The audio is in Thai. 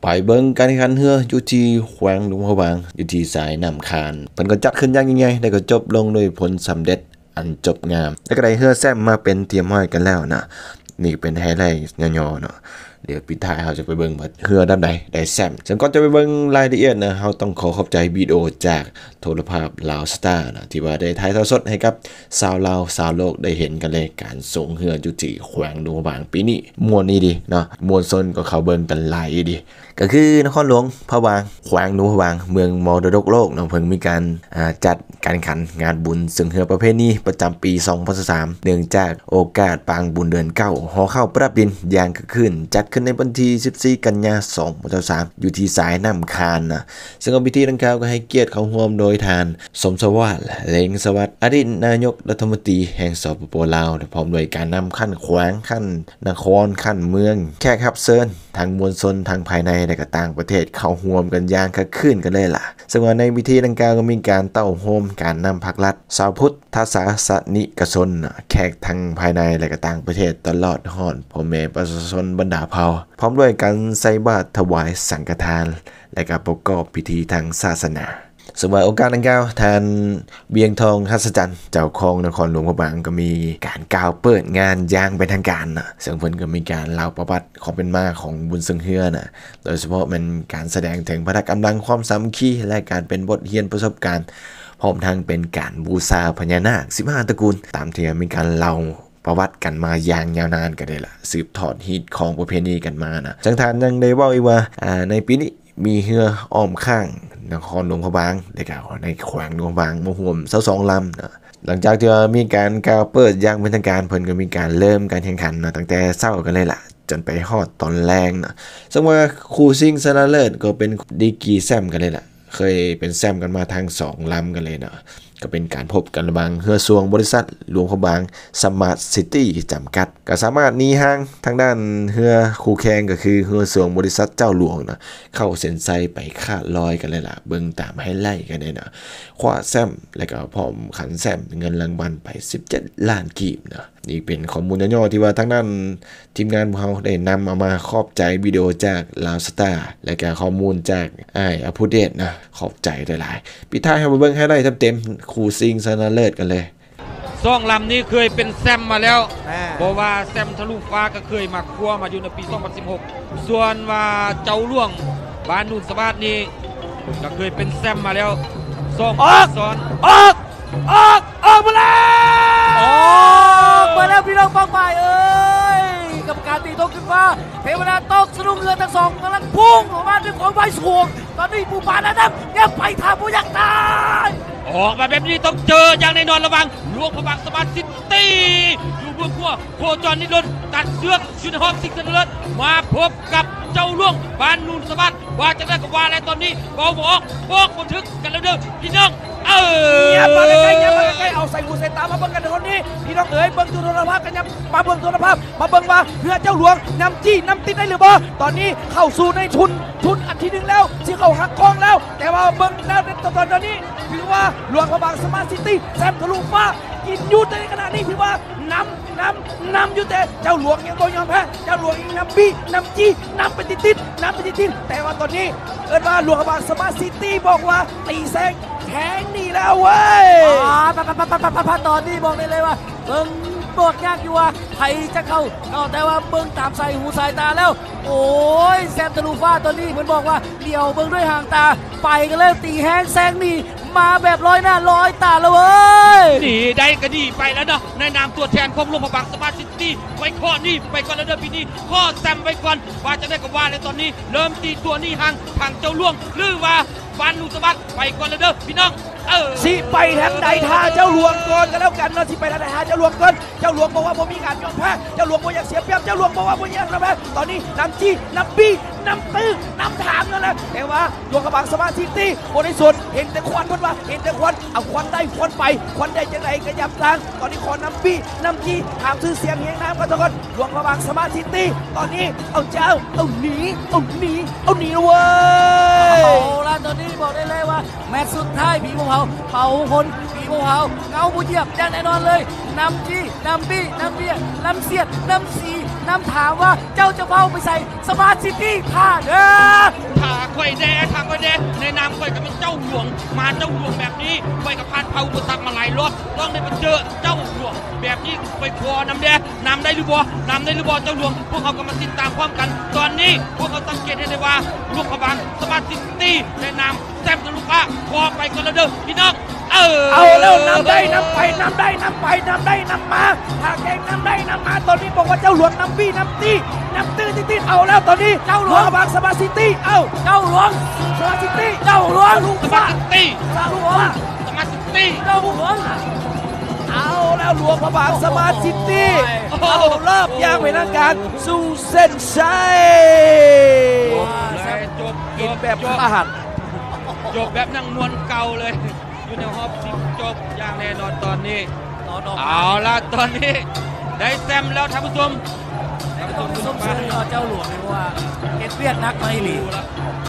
ไปเบิ่งการแข่งขันเรืออยู่ที่แขวงหลวงพระบางอยู่ที่สายน้ำคานเพิ่นก็จัดขึ้นอย่างยิ่งใหญ่ได้ก็จบลงด้วยผลสำเร็จอันจบงามแล้วก็ได้เรือแซมมาเป็นเตรียมห้อยกันแล้วนะนี่เป็นไฮไลท์ย่อๆเนาะเดี๋ยวปิดท้ายเราจะไปเบิ่งว่าเรือด้านใดได้แซมซึ่งก่อนจะไปเบิ่งรายละเอียดนะเราต้องขอขอบใจวิดีโอจากโทรภาพลาวสตาร์นะที่ว่าได้ถ่ายทอดสดให้กับชาวลาวชาวโลกได้เห็นกันเลยการส่งเรืออยู่ที่แขวงหลวงพระบางปีนี้ม่วนนี่ดีเนาะม่วนซนก็เข้าเบิ่งกันหลายดีก็คือนครหลวงพระบางแขวงหลวงพระบางเมืองมรดกโลกเนาะเพิ่งมีการจัดการแข่งขันงานบุญซึ่งเรือประเภทนี้ประจำปี2023เนื่องจากโอกาสปางบุญเดือน9หอเข้าประดับดินอย่างคึกคืนจัดขึ้นในวันที่14 กันยายน2023อยู่ที่สายน้ำคานนะซึ่งพิธีดังกล่าวก็ให้เกียรติเข้าร่วมโดยทานสมสวัสดิ์เล็งสวัสดิ์อดีตนายกรัฐมนตรีแห่งสปป.ลาวพร้อมด้วยการนำขั้นแขวงขั้นนครขั้นเมืองแขกรับเชิญทางมวลชนทางภายในและก็ต่างประเทศเข้าร่วมกันอย่างคึกคืนกันเลยล่ะซึ่งว่าในพิธีดังกล่าวก็มีการเต้าโฮมการนำภาครัฐชาวพุทธศาสนิกชนแขกทางภายในและก็ต่างประเทศตลอดฮอดพ่อแม่ประชาชนบรรดาเผ่าพร้อมด้วยการใส่บาตรถวายสังฆทานและก็ประกอบพิธีทางศาสนาสมัยโอกาสดังกล่าวทานเบียงทองหัศจรรย์เจ้าของนครหลวงพระบางก็มีการกล่าวเปิดงานอย่างเป็นทางการนะซึ่งเพิ่นก็มีการเล่าประวัติของเป็นมาของบุญซึ่งเฮือนะโดยเฉพาะมันการแสดงถึงพละกำลังความสามัคคีและการเป็นบทเรียนประสบการณ์พร้อมทั้งเป็นการบูชาพญานาค15 ตระกูลตามที่มีการเล่าประวัติกันมาอย่างยาวนานกันเลยล่ะสืบทอดฮิตของประเพณีกันมานะจังทานยังได้เว้าอีกว่าในปีนี้มีเรืออ้อมข้างนครหลวงพระบางได้กล่าวในแขวงหลวงพระบางมาห่วม22 ลำนะหลังจากที่มีการกล่าวเปิดอย่างเป็นทางการเพิ่นก็มีการเริ่มการแข่งขันนะตั้งแต่เช้ากันเลยล่ะจนไปฮอดตอนแรงนะซึ่งว่าคู่ซิ่งชนะเลิศก็เป็นดีกีแซมกันเลยล่ะเคยเป็นแซมกันมาทาง2 ลำกันเลยนะก็เป็นการพบกันระหว่างเรือสวงบริษัทหลวงพระบางสมาร์ทซิตี้จำกัดก็สามารถหนีห่างทางด้านเรือคู่แข่งก็คือเรือสวงบริษัทเจ้าหลวงนะเข้าเส้นชัยไปขาดลอยกันเลยล่ะเบิ่งตามให้ไล่กันเลยนะคว้าแซมและก็พร้อมขันแซมเงินรางวัลไป17 ล้านกีบนะนี่เป็นข้อมูลย่อๆที่ว่าทางด้านทีมงานของเราได้นำเอามาขอบใจวิดีโอจากลาวสตาร์และก็ข้อมูลจากอภูเดชนะขอบใจหลายๆปิดท้ายให้มาเบิ่งให้ได้เต็มๆคู่ซิงชนะเลิศกันเลย 2 ลำนี้เคยเป็นแซมมาแล้วเพราะว่าแซมทะลุฟ้าก็เคยมาคว้ามาอยู่ในปี2016ส่วนว่าเจ้าล่วงบ้านนุ่นสวัสดิ์นี่ก็เคยเป็นแซมมาแล้ว2 ปีซ้อนออกมาแล้วพี่น้องฟังไปกรรมการตีโต๊ะขึ้นฟ้าเทวดาตกสนุกเรือทั้งสองกำลังพุ่งออกมาด้วยความไวสูงตอนนี้ผู้บาดนะครับยังไปทางผู้ยักษ์ตายออกมาแบบนี้ต้องเจออย่างแน่นอนระวังหลวงพระบางสมาร์ทซิตี้อยู่บนขั้วโคจรนิรนดร์ตัดเชือกชุนหอมสิงห์เสนอมาพบกับเจ้าล่วงบ้านนูนสวัสดิ์ว่าจะได้กับว่าอะไรตอนนี้เบาบอกบันทึกกันแล้วเด้อพี่น้องอย่ามาใกล้เอาใส่หูใส่ตามาเบิ่งกันคนนี้พี่น้องเอ๋ยเบิ่งตัวโทรภาพกันยังมาเบิ่งตัวโทรภาพมาเบิ่งว่าเรือเจ้าหลวงนำจี้นำติดได้หรือเปล่าตอนนี้เข้าสู่ในทุนอันที่ 1แล้วที่เข้าหักกองแล้วแต่ว่าเบิ่งแล้วในตอนนี้พี่ว่าหลวงพระบางสมาร์ทซิตี้แซมทะลุฟ้ากินอยู่ในขณะนี้พี่ว่านำอยู่แต่เจ้าหลวงยังโดนยอมแพ้เจ้าหลวงยังนำบี้นำจี้นำไปติดแต่ว่าตอนนี้ว่าหลวงพระบางสมาร์ทซิตี้บอกว่าตีแซงแข็งนี่แล้วเว้ยตอนนี้บอกได้เลยว่าเบิ่งบทยากอยู่ว่าใครจะเข้าแต่ว่าเบิ่งตามใส่หูสายตาแล้วโอ้ยแซมทะลุฟ้าตอนนี้เหมือนบอกว่าเดี่ยวเบิ่งด้วยห่างตาไปกันเลยตีแห้งแซงนี่มาแบบร้อยหน้าร้อยตาแล้วเว้ยนี่ได้ก็ดีไปแล้วเนาะในนามตัวแทนของหลวงพระบางสมาร์ทซิตี้ไว้ข้อนี้ไปก่อนแล้วเด้อพี่นี่ข้อแซมไว้ก่อนว่าจะได้กับว่าในตอนนี้เริ่มตีตัวนี้ห่างทางเจ้าล่วงหรือว่าบ้านนูนสวัสดิ์ไปก่อนแล้วเด้อพี่น้องสิไปทางใดท่าเจ้าหลวงก่อนกันแล้วกันเนาะสิไปทางใดท่าเจ้าหลวงก่อนเจ้าหลวงบอกว่าผมมีการยอมแพ้เจ้าหลวงบอกอยากเสียเปรียบเจ้าหลวงบอกว่าผมอยากแพ้ตอนนี้นำจี้นำบี้นำตื้อนำถามนั่นแหละแต่ว่าหลวงพระบางสมาร์ทซิตี้โอ้ในส่วนเห็นแต่ควันว่าเห็นแต่ควันเอาควันได้ควันไปควันได้จังไรกระยับทางตอนนี้ขอนำบี้นำจี้ถามชื่อเสียงเฮียงน้ำกันทุกคนหลวงพระบางสมาร์ทซิตี้ตอนนี้เอาเจ้าเอาหนีเว้ยแล้วตอนนี้บอกได้เลยว่าแมตช์สุดท้ายผีภูเขาเผาคนผีภูเขาเงาผู้เหยียบอย่างแน่นอนเลยนำจี้นำบี้นำเบี้ยนำเสียดนำสีนำถามว่าเจ้าจะเฝ้าไปใส่สมาร์ทซิตี้ท่าเด้อค่อยกับเป็นเจ้าหลวงมาเจ้าหลวงแบบนี้ค่อยกับผ่านเผาอุปสรรคมาหลายรอบต้องได้มาเจอเจ้าหลวงแบบนี้ไปคอนำแดงนำได้หรือบ่นำได้หรือบ่เจ้าหลวงพวกเขาก็มาติดตามความกันตอนนี้พวกเขาสังเกตเห็นได้ว่าลูกพบางสมาร์ทซิตี้ในนามแซมทะลุฟ้าคอไปกันแล้วเด้อพี่น้องเอาแล้วนำได้นำไปนำได้นำไปนำได้นำมาหากเองนำได้นำมาตอนนี้บอกว่าเจ้าหลวงนำบี้นำตี้นำตื้อตี้เอาแล้วตอนนี้เจ้าหลวงบางสมาร์ทซิตี้เจ้าหลวงสมาร์ทซิตี้เจ้าหลวงลูกสมาฟ้าร์ทซิตี้เจ้าหลวงสมาร์ทซิตี้เจ้าหลวงเอาแล้วหลวงพระบางสมาร์ทซิตี้เอารอบยางเป็นทางการสู่เส้นชัยกินแบบอาหารจบแบบนั่งนวลเก่าเลยอยู่ในฮอบสิบจบอย่างแน่นอนตอนนี้เอาละตอนนี้ได้แซมแล้วท่านผู้ชมส้มเสือเจ้าหลวงเลยว่าเห็ดเวียดนักไม่หลี